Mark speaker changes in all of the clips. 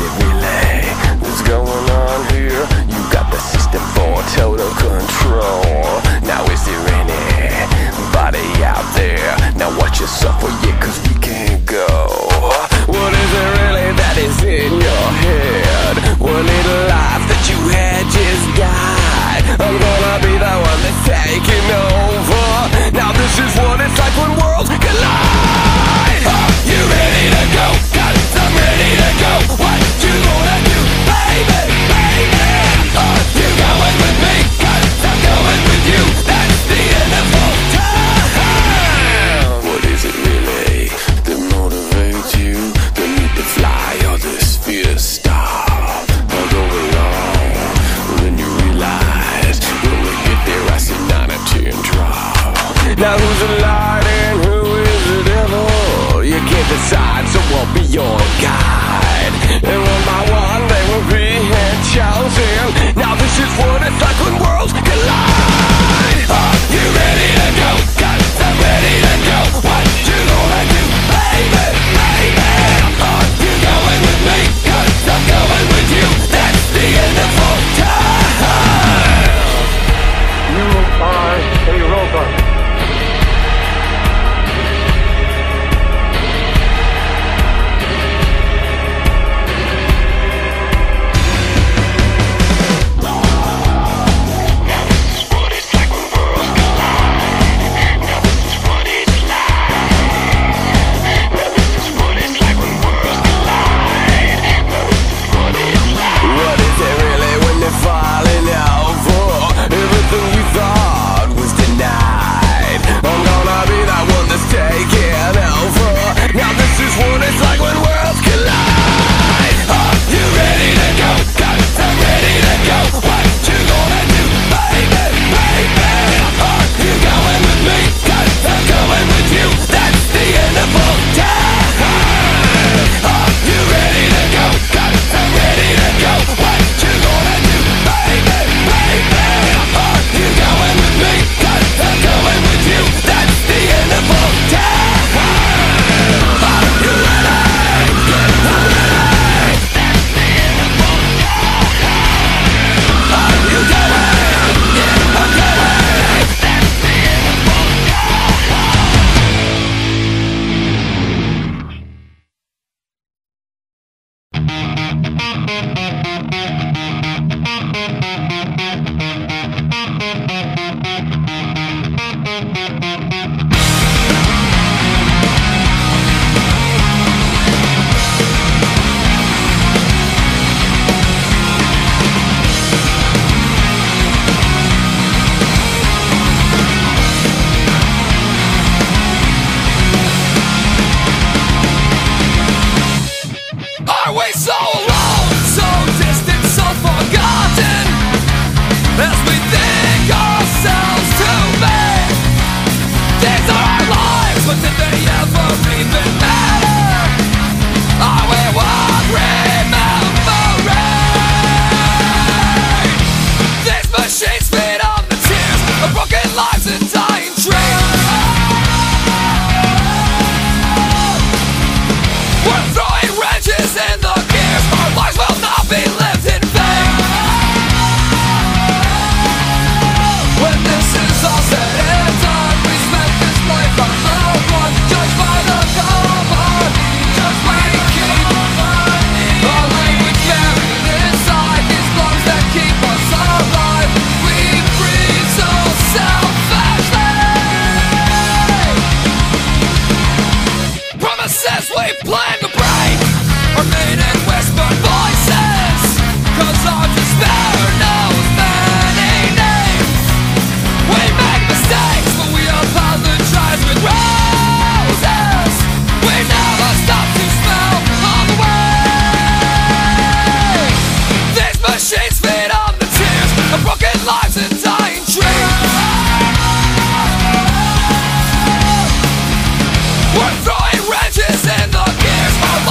Speaker 1: it really? What's going on here? You got the system for total control. Now is there anybody out there? Now watch yourself or yeah, cause we can't go. What is it really that is in your head? One little life that you had just died. I'm gonna be the one that's taking over. Now this is what it's like when worlds collide. You ready to go? Got it, I'm ready to go. What you gonna do, baby, baby? You going with me? Got it, I'm going with you. That's the end of all time. What is it really that motivates you? The need to fly or this fear stop? I'll go along. Then you realize when we get there, I see 9 or 10 drop. Now who's the light and who is the devil? You can't decide, so I'll be your guide. And one by one they will be chosen. Now this is what it's like when worlds collide. You ready to go? Got it, I'm ready to go. What you gonna do, baby, baby? You going with me? Got it, I'm going with you. That's the end of all time.
Speaker 2: You are a robot.
Speaker 1: Falling over, everything you thought was denied. I'm gonna be that one that's taking over. Now this is what it's like when worlds collide. You ready to go? Got it, I'm ready to go. What you gonna do, baby, baby? You going with me? Got it, I'm going with you. That's the end of all time. You ready to go? Got it, I'm ready to go. What you gonna do? You going with me? Got it, I'm going with you. That's the end of all time. You ready? I'm ready. That's the end of all time. You going? Yeah, I'm going. That's the end of all Are we so alone, so distant, so forgotten, as we think ourselves to be? These are our lives, but did they ever even matter? Are we worth remembering? These machines feed on the tears of broken lives and dying dreams. We're throwing wrenches in the gears. Our lives will not be lived in vain. When this is all said and done, we spent this life our loved ones, judged by the cover, just we keep our language buried inside these lungs that keep us alive. We breathe so selfishly. Promises we plan to break are made in whispered voices, 'cause our despair knows many names. We make mistakes, but we apologize with roses. We never stop to smell on the way. These machines feed on the tears of broken lives and dying dreams. We're throwing wrenches in the gears. Our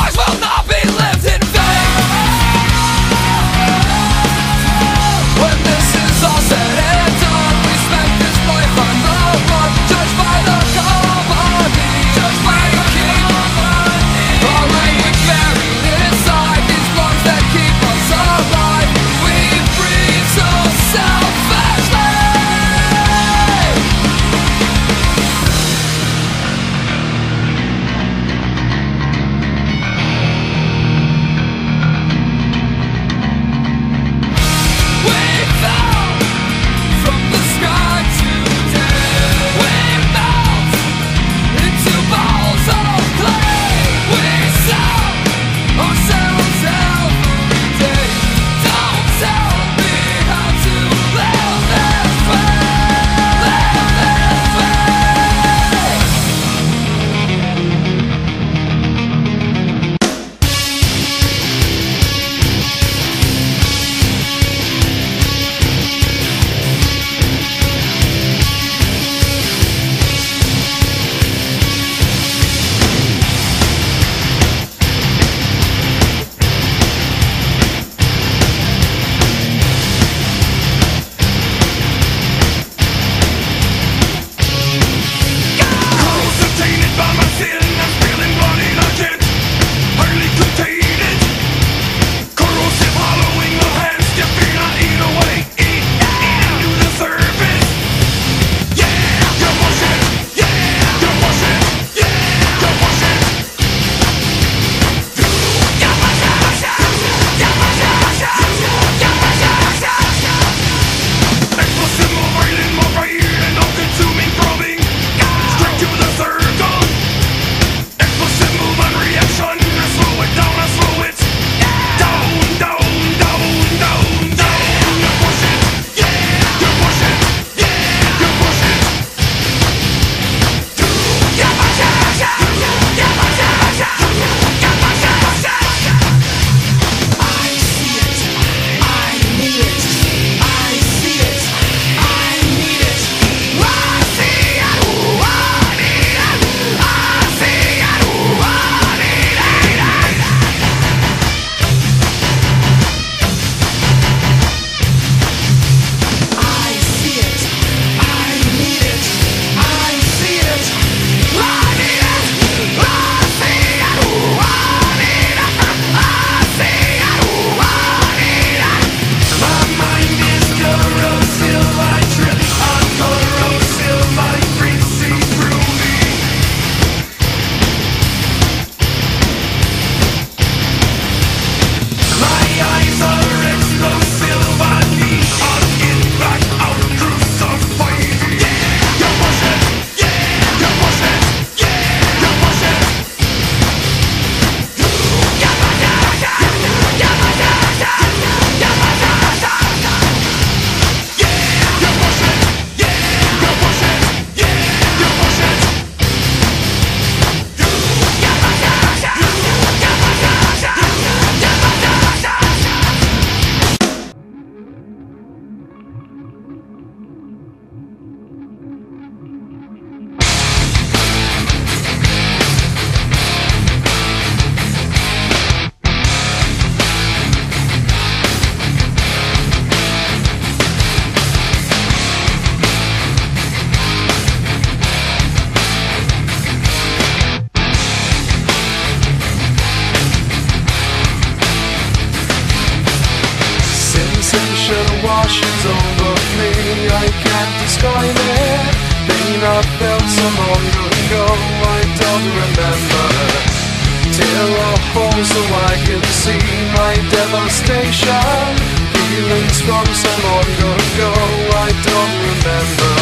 Speaker 3: time it. Pain I felt so long ago, I don't remember. Tear a hole so I can see my devastation. Feelings from so long ago, I don't remember.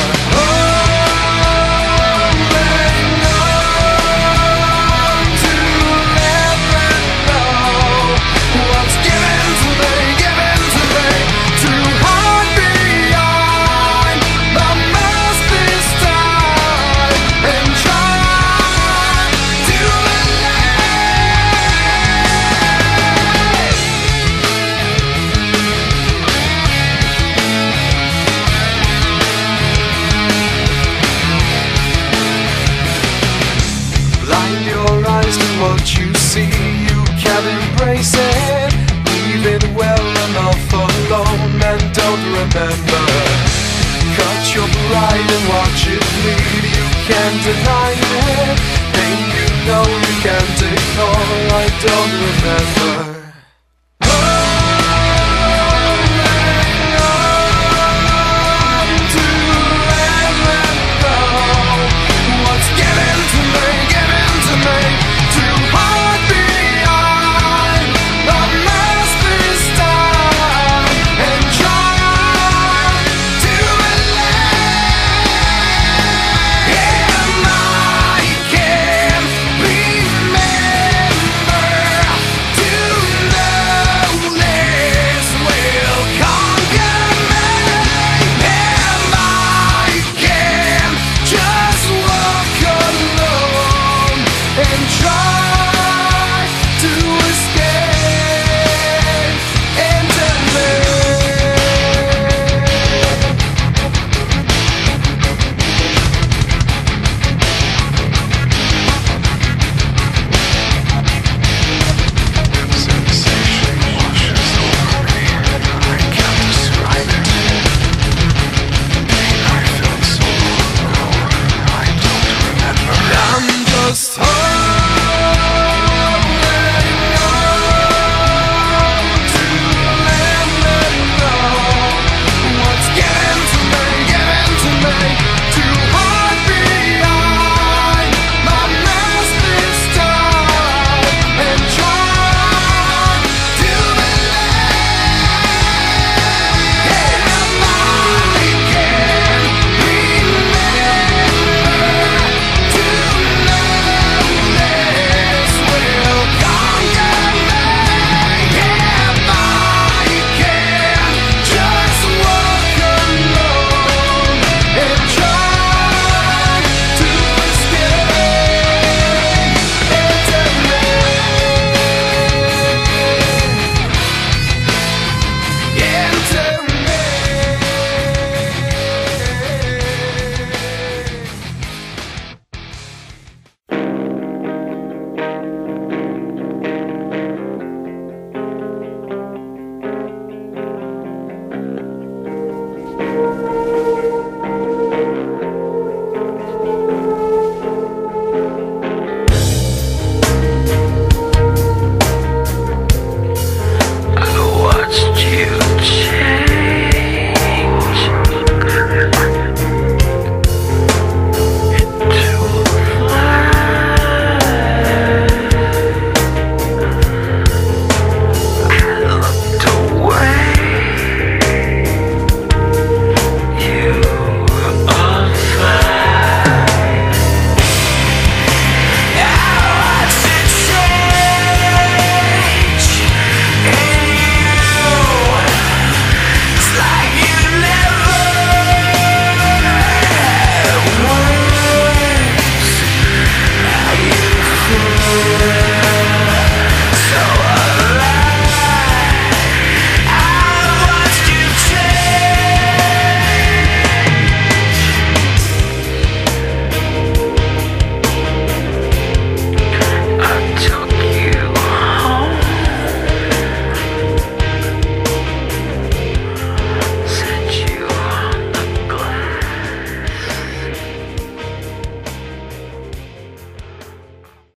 Speaker 3: Holding on to never know what's given to me, to hide behind the mask this time and try to blind your eyes to what you see. You can't embrace